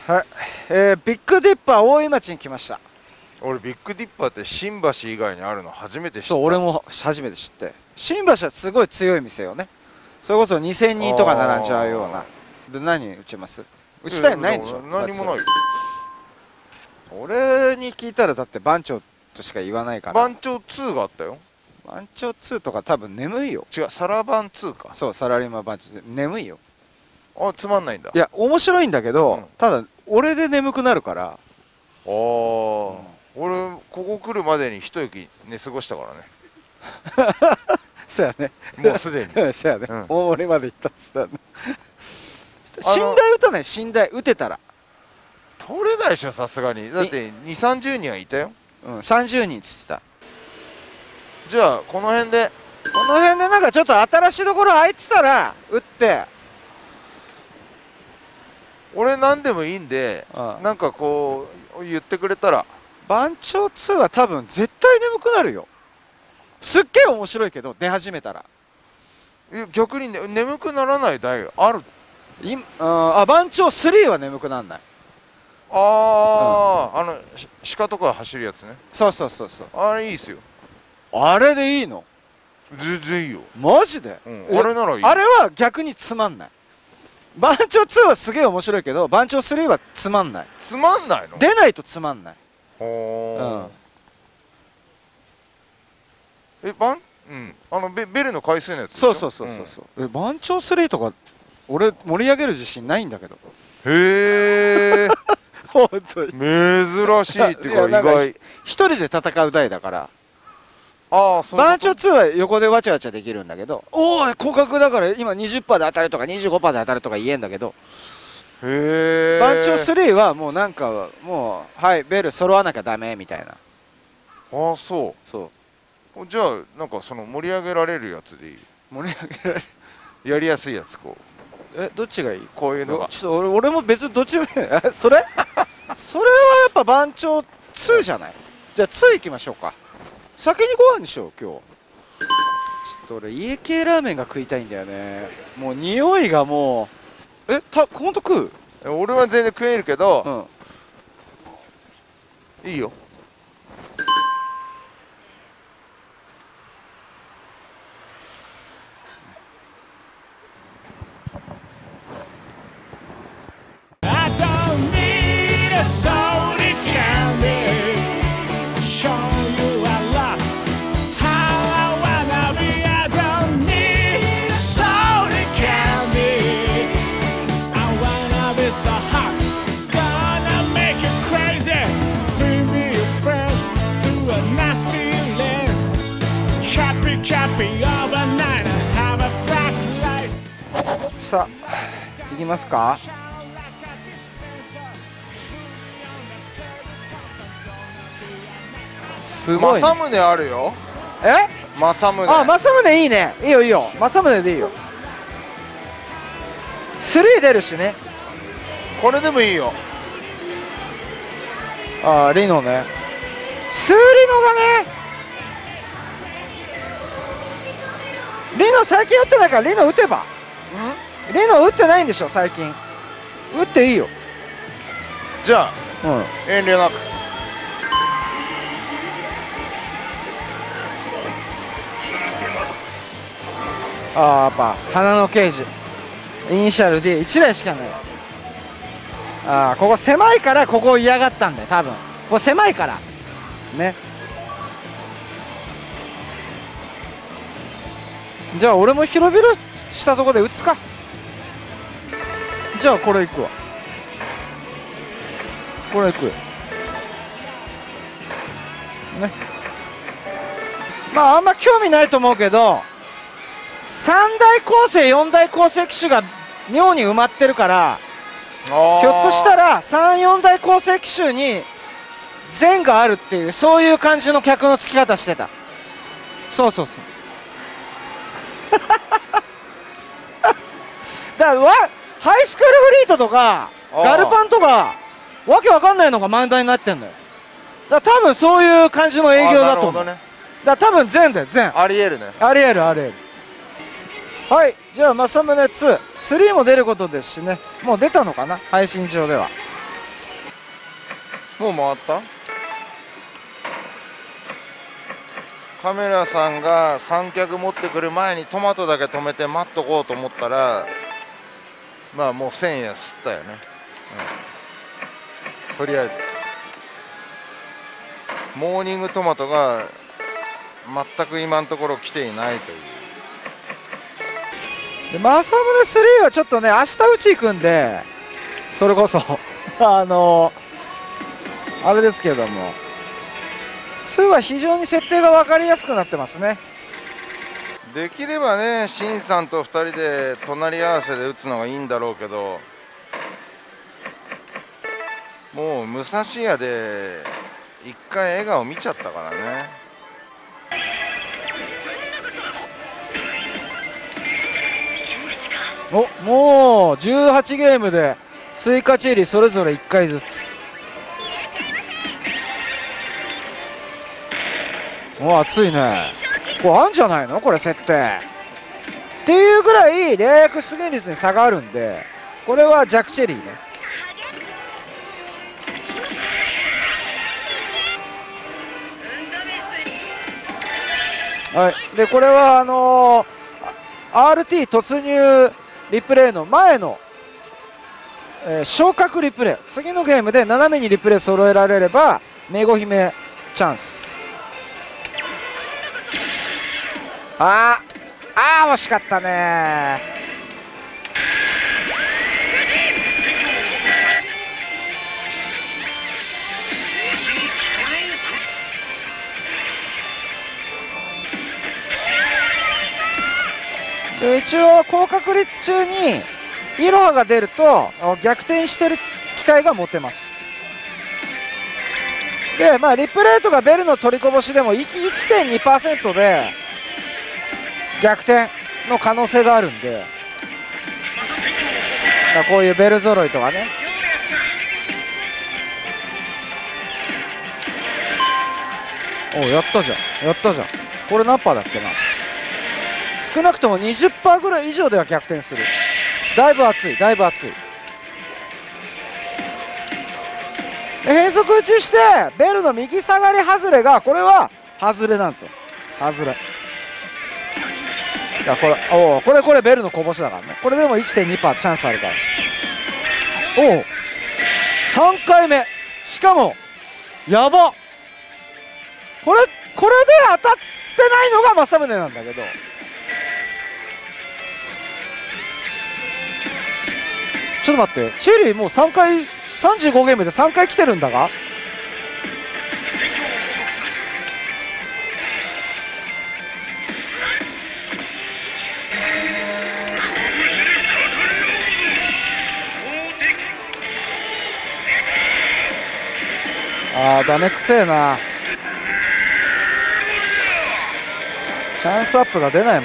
はい、ビッグディッパー大井町に来ました。 俺ビッグディッパーって新橋以外にあるの初めて知った。 そう、俺も初めて知って。新橋はすごい強い店よね。それこそ2000人とか並んじゃうような。で、何打ちます？打ちたいのないんでしょ。 何もないよ。 俺に聞いたらだって番長としか言わないから。 番長2があったよ。 番長2とか多分眠いよ。 違う、サラバン2か。 そう、サラリーマン番長眠いよ。 あ、つまんないんだ。 いや面白いんだけど、ただ俺で眠くなるから。ああ、俺ここ来るまでに一息寝過ごしたからね。 そうやね。 もうすでに。 そうやね。大森まで行ったっつったね。寝台打たない、寝台打てたら。 取れないでしょ、さすがに。だって2、30人はいたよ。 うん、30人っつってた。 じゃあこの辺でなんかちょっと新しいところ空いてたら打って。 俺何でもいいんで、なんかこう言ってくれたら。 番長2は多分絶対眠くなるよ。すっげえ面白いけど出始めたら。 逆に、ね、眠くならない台ある。 番長3は眠くならない。 鹿とか走るやつね。 そうそうそうそう。 あれいいっすよ。 あれでいいの？ 全然いいよ。 マジで？ あれならいい。 あれは逆につまんない。番長2はすげえ面白いけど番長3はつまんない。 つまんないの？ 出ないとつまんない。 ベルの回数のやつ。 そうそうそうそう。番長3とか俺盛り上げる自信ないんだけど。 へえ。 本当に珍しいっていうか意外。 一人で戦う台だから。 ああ、そう。 番長2は横でわちゃわちゃできるんだけど、おお広角だから今 20% で当たるとか 25% で当たるとか言えんだけど、 へえ。 番長3はもうなんかもうはいベル揃わなきゃダメみたいな。 ああ、そうそう。 じゃあなんかその盛り上げられるやつでいい。 盛り上げられるやりやすいやつ。こうどっちがいい？ こういうのがちょっと俺も別にどっちでもいい。それはやっぱ番長2じゃない？じゃあ2いきましょうか。先にご飯にしよう今日。ちょっと俺家系ラーメンが食いたいんだよね。もう匂いがもうほんと食う？ 俺は全然食えるけど、いいよ。 さあ行きますか。すごい、 政宗あるよ。政宗。 政宗いいね。いいよいいよ、政宗でいいよ。3出るしね。 これでもいいよ。 リノね。スーリノがね、リノ最近打ってないからリノ打てば。リノ打ってないんでしょ最近。打っていいよ。 じゃあ、遠慮なく。 やっぱ花の刑事イニシャル D1 台しかない。ここ狭いからここを嫌がったんだよ多分。ここ狭いからね。じゃあ俺も広々したとこで打つか。じゃあこれいくわ。これいくね。まああんま興味ないと思うけど、3大構成4大構成機種が妙に埋まってるから、ひょっとしたら34大構成機種に善があるっていう、そういう感じの客の付き方してた。そうそうそうだからハイスクールフリートとかガルパンとかわけわかんないのが漫才になってんのよ。だから多分そういう感じの営業だと思う。だから多分善だよ善。 ありえるね。 ありえるありえる。はい、じゃあ政宗2、3も出ることですしね。もう出たのかな配信上では。 もう回った。カメラさんが三脚持ってくる前にトマトだけ止めて待っとこうと思ったら、まあもう1000円吸ったよね、とりあえずモーニングトマトが全く今のところ来ていないという。 で政宗3はちょっとね明日うち行くんで、それこそあれですけども、2は非常に設定が分かりやすくなってますね。 できればね、シンさんと2人で隣り合わせで打つのがいいんだろうけど、もう武蔵屋で一回笑顔見ちゃったからね。 もう18ゲームでスイカチェリーそれぞれ1回ずつ。熱いね。これあるんじゃないのこれ設定っていうぐらいレア役出現率に差があるんで、これはジャックチェリーね。はい、でこれはRT 突入リプレイの前の、昇格リプレイ、次のゲームで斜めにリプレイ揃えられればメゴ姫チャンス。惜しかったね。で一応高確率中にイロハが出ると逆転してる期待が持てます。でリプレイとかベルの取りこぼしでも 1.2% で逆転の可能性があるんで、こういうベル揃いとかね。やったじゃんやったじゃん。これ何パーだっけな。少なくとも 20% ぐらい以上では逆転する。だいぶ熱いだいぶ熱い。変則打ちしてベルの右下がり外れが、これは外れなんですよ。外れ。これベルのこぼしだからね。これでも 1.2% チャンスあるから。3回目、しかもやば。これで当たってないのが政宗なんだけど、ちょっと待って、チェリーもう3回35ゲームで3回来てるんだが。ダメくせえな。チャンスアップが出ないもん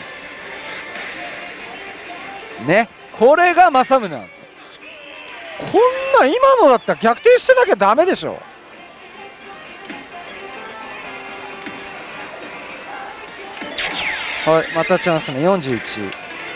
ね。これが政宗なんですよ。こんな今のだったら逆転してなきゃダメでしょ。はい、またチャンスね。41。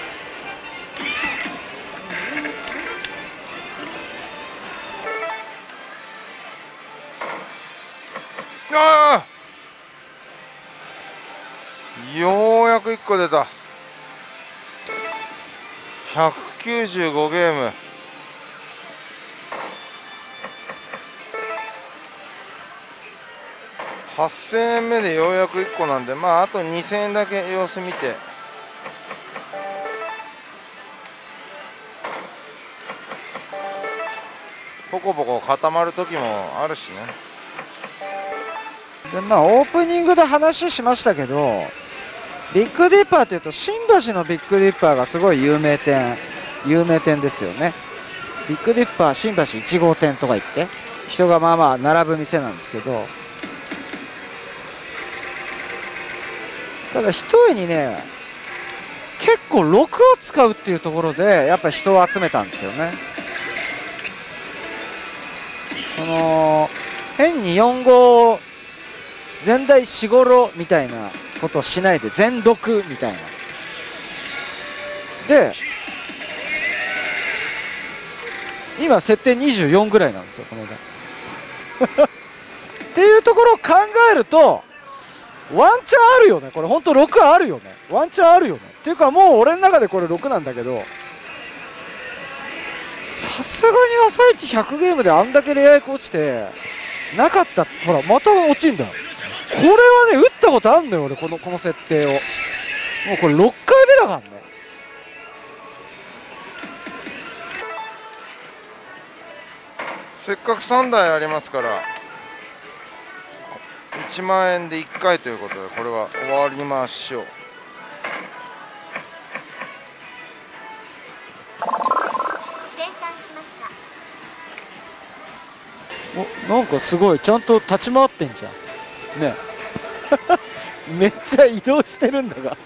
ようやく1個出た。195ゲーム。8000円目でようやく1個なんで、あと2000円だけ様子見て。ポコポコ固まる時もあるしね。 でオープニングで話しましたけど、ビッグディッパーというと新橋のビッグディッパーがすごい有名店ですよね。ビッグディッパー新橋1号店とか言って人が並ぶ店なんですけど、ただ一重にね、結構6を使うっていうところでやっぱり人を集めたんですよね。変に4号前代4五郎みたいなことをしないで全6みたいな。で今設定24ぐらいなんですよこの間。 っていうところを考えるとワンチャンあるよね。これほんと6あるよね。ワンチャンあるよね。っていうかもう俺の中でこれ6なんだけど、さすがに朝一100ゲームであんだけレア役落ちてなかった。ほらまた落ちんだよ。これはね打ったことあんのよ俺、この設定を。もうこれ6回目だからね。 せっかく3台ありますから1万円で1回ということで、これは終わりましょう。 お、なんかすごいちゃんと立ち回ってんじゃんね。めっちゃ移動してるんだが。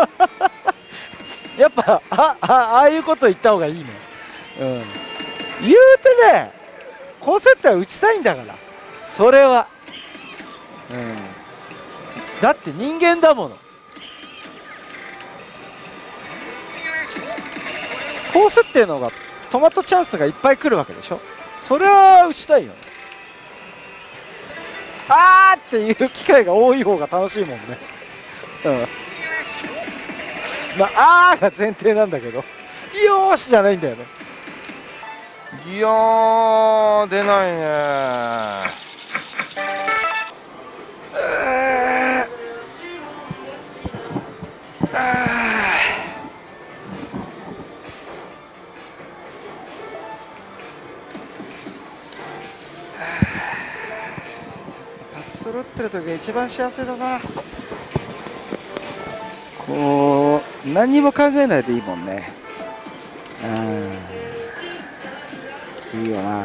やっぱああいうこと言った方がいいね。うん、言うてね高設定は打ちたいんだから、それは、うん、だって人間だもの。高設定の方がトマトチャンスがいっぱい来るわけでしょ。それは打ちたいよね。あーっていう機会が多い方が楽しいもんね。うん、まあが前提なんだけど、よーしじゃないんだよね。 いやー出ないね。 揃ってる時が一番幸せだな。こう何にも考えないでいいもんね。いいよな。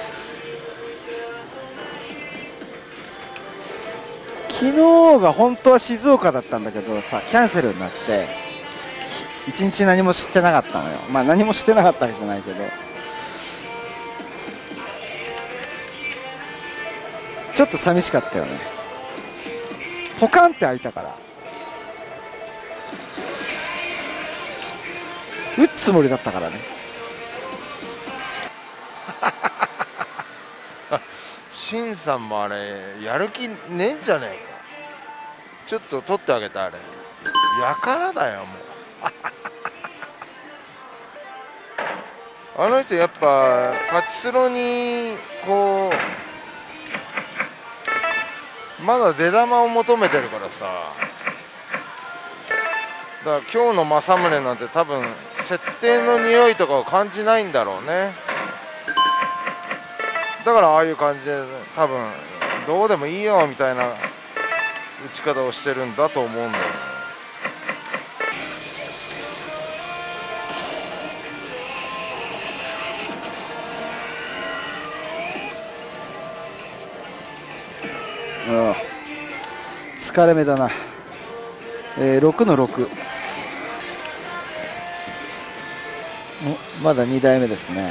昨日が本当は静岡だったんだけどさ、キャンセルになって一日何もしてなかったのよ。まあ何もしてなかったわけじゃないけど、ちょっと寂しかったよね。ポカンって開いたから打つつもりだったからね。 シンさんもあれやる気ねえんじゃねえか。ちょっと取ってあげた。あれやからだよもう。あの人やっぱパチスロにこうまだ出玉を求めてるからさ。だから今日の政宗なんて多分設定の匂いとかを感じないんだろうね。だからああいう感じで多分どうでもいいよみたいな打ち方をしてるんだと思うんだよね。 ああ疲れ目だな。6の6。まだ2台目ですね。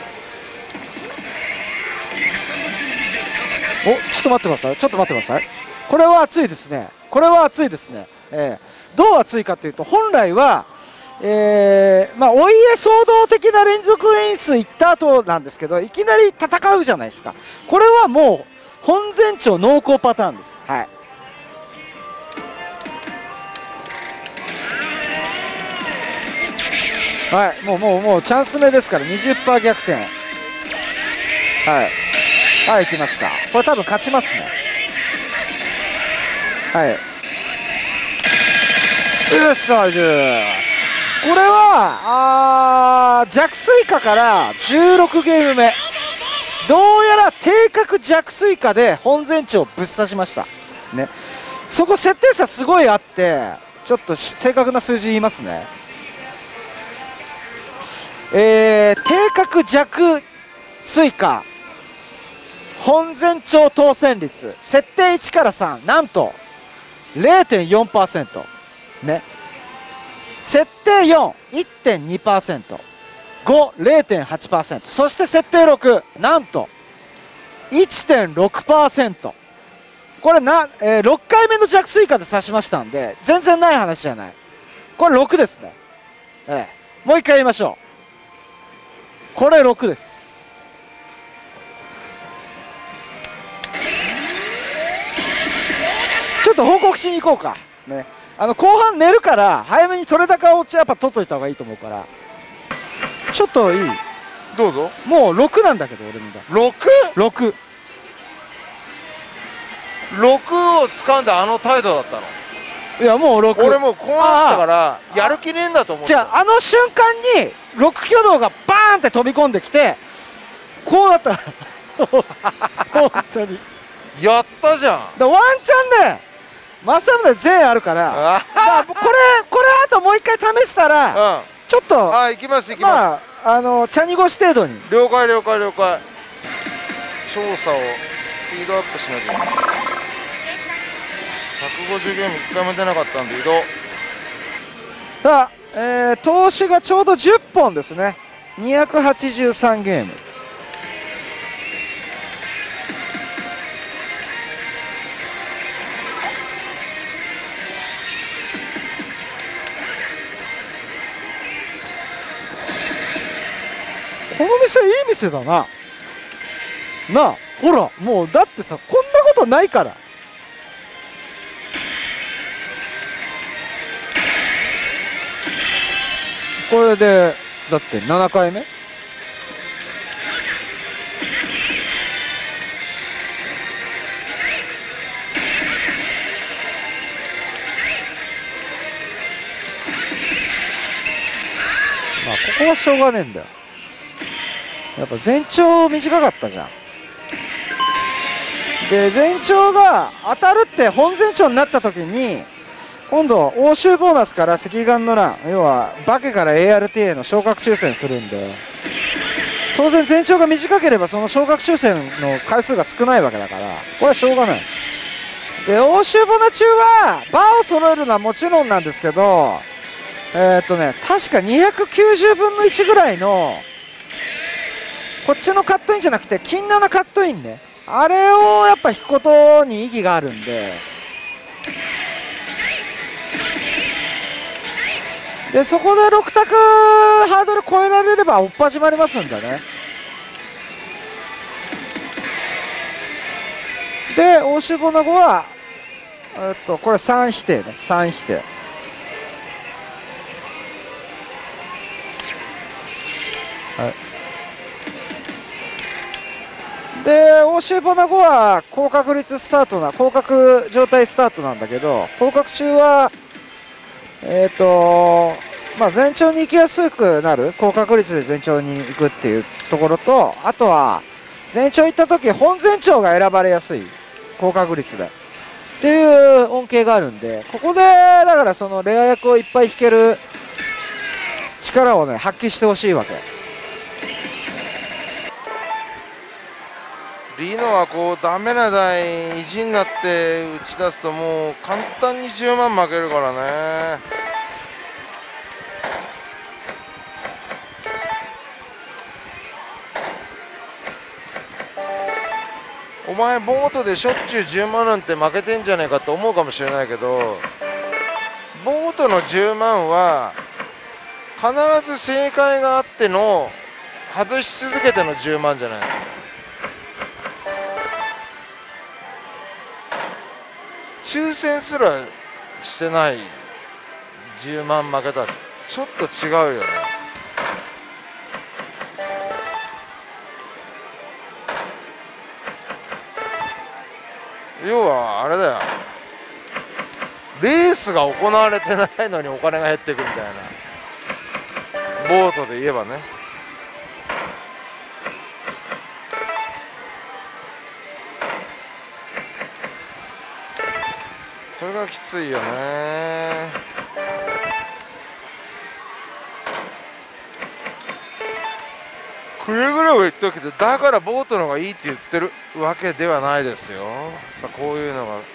お、ちょっと待ってください。ちょっと待ってください。これは熱いですね。これは熱いですね。どう熱いかというと、本来は、まあ、お家騒動的な連続演出行った後なんですけど、いきなり戦うじゃないですか。これはもう本前兆濃厚パターンです。はい。はい、もうチャンス目ですから 20% 逆転。はいはい、来ました。これ多分勝ちますね。はい、よっしゃい。これは弱水化から16ゲーム目、どうやら定格弱水化で本前兆ぶっ刺しましたね。そこ設定差すごいあって、ちょっと正確な数字言いますね。定格弱水化本前兆当選率設定1から3なんと 0.4% ね。設定 4.1.2%、 5.0.8%、 そして設定6なんと 1.6%。 これ6回目の弱水化で指しましたんで全然ない話じゃない。これ6ですね。もう一回言いましょう。これ6です。 と報告しに行こうかね。後半寝るから早めに取れ高をやっぱ取っといた方がいいと思うから、ちょっといい？ どうぞ。 もう6なんだけど俺のだ。 6？ 6を掴んであの態度だったの？ いやもう6。 俺もうこうなってたからやる気ねえんだと思って。 じゃあ瞬間に6挙動がバーンって飛び込んできてこうなったら本当にやったじゃん。 だワンチャンね正宗全あるからこれあともう一回試したら、ちょっと行きます行きます。 茶濁し程度に。 了解了解了解。調査をスピードアップしなきゃいけない。150ゲーム1回も出なかったんで移動。 さあ、投資がちょうど10本ですね。283ゲーム。この店いい店だな。なあほらもうだってさこんなことないから。これでだって7回目。まあここはしょうがねえんだよ。やっぱ全長短かったじゃん。で全長が当たるって本全長になった時に今度欧州ボーナスから赤眼の乱、要はバケから ART への昇格抽選するんで、当然全長が短ければその昇格抽選の回数が少ないわけだからこれはしょうがない。で欧州ボナ中はバーを揃えるのはもちろんなんですけど確か290分の1ぐらいのこっちのカットインじゃなくて金7カットインね、あれをやっぱ引くことに意義があるんで、そこで6択ハードル超えられればおっぱじまりますんでね。で欧州ボナ後はこれ3否定ね、3否定。はい。で欧州ボナ後は高確率スタートな高確状態スタートなんだけど、高確中は前兆に行きやすくなる高確率で前兆に行くっていうところと、あとは前兆行った時本前兆が選ばれやすい高確率でっていう恩恵があるんで、ここでだからそのレア役をいっぱい引ける力をね発揮してほしいわけ。 リノはこうダメな台意地になって打ち出すともう簡単に10万負けるからね。お前ボートでしょっちゅう10万なんて負けてんじゃねえかと思うかもしれないけど、ボートの10万は必ず正解があっての外し続けての10万じゃないですか。抽選すらしてない10万負けたらちょっと違うよね。要はあれだよ、レースが行われてないのにお金が減っていくみたいな、ボートで言えばね。それがきついよね。くれぐれも言っておくけど、だからボートの方がいいって言ってるわけではないですよ。こういうのがね、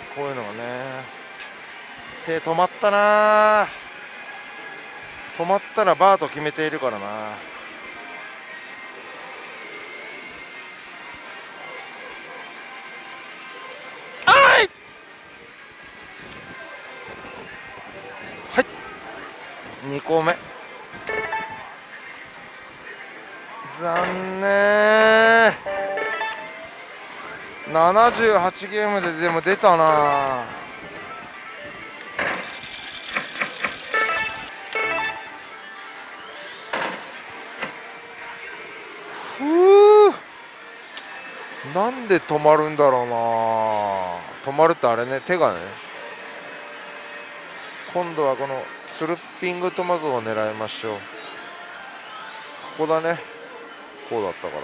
手止まったな。止まったらバート決めているからな。2個目残念。78ゲームででも出たな。 なんで止まるんだろうな。止まるってあれね、手がね。今度はこのスルッピングトマトを狙いましょう。ここだね。こうだったから。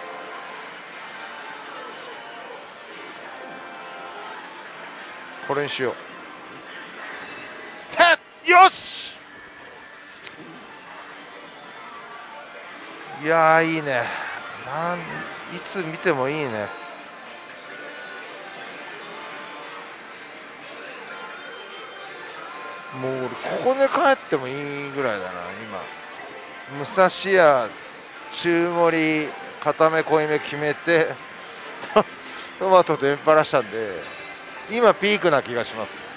これにしよう。よし。いやーいいね。いつ見てもいいね。もう俺ここで帰ってもいいぐらいだな。今武蔵屋中盛り固め濃いめ決めてトマト天ぷらしたんで今ピークな気がします。